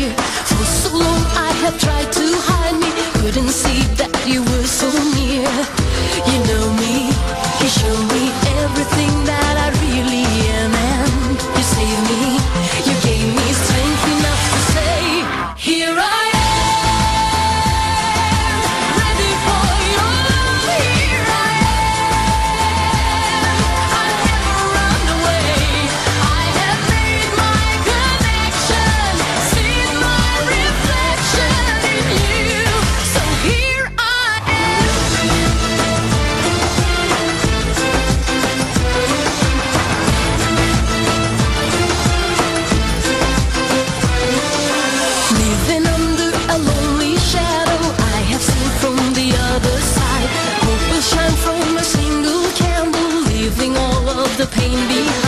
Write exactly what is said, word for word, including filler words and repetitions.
For so long I have tried to hide me, couldn't see that you were so near. You know me, you show me everything that I really am, and you saved me, you gave me strength enough to say, here I am, ready for your love, here I am, I never run away, I have made my connection, seen my reflection in you, so here I living under a lonely shadow, I have seen from the other side. Hope will shine from a single candle, leaving all of the pain behind.